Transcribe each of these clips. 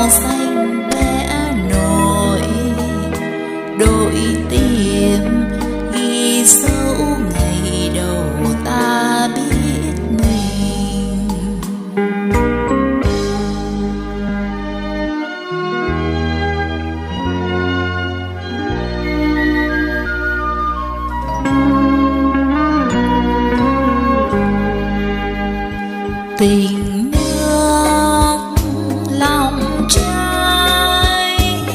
màu xanh vẽ nổi đội tìm ghi dấu ngày đầu ta biết mình. Tình nước lòng trai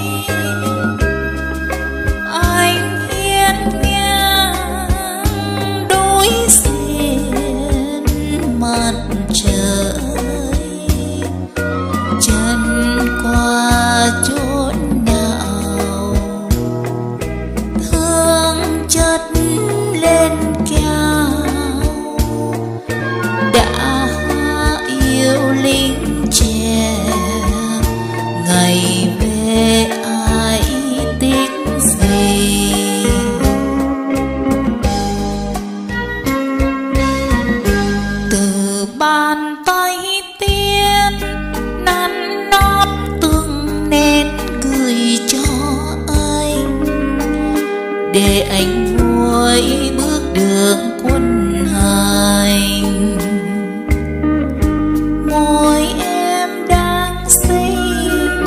anh hiên ngang đối diện mặt trời, chân qua chốn nào thương chất lên cao đã yêu lính trẻ ngày về ai tiếc gì. Từ bàn tay tiên nắn nót từng nét cười cho anh để anh vui bước đường quân hành. Môi em đang xinh,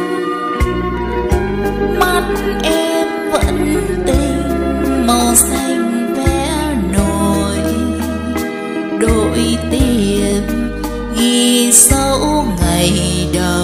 mắt em vẫn tình màu xanh vẽ nổi đội tìm ghi dấu ngày đầu.